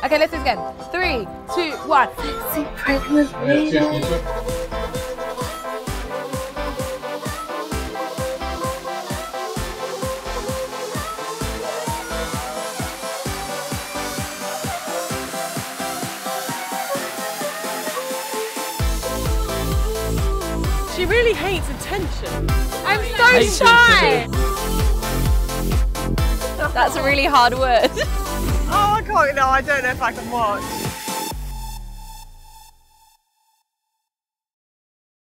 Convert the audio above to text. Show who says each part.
Speaker 1: Okay, let's do it again. 3, 2, 1.
Speaker 2: Sexy pregnant lady.
Speaker 3: She really hates attention.
Speaker 1: I'm so shy.
Speaker 4: That's a really hard word.
Speaker 3: Oh, I can't. No, I don't know if I can watch.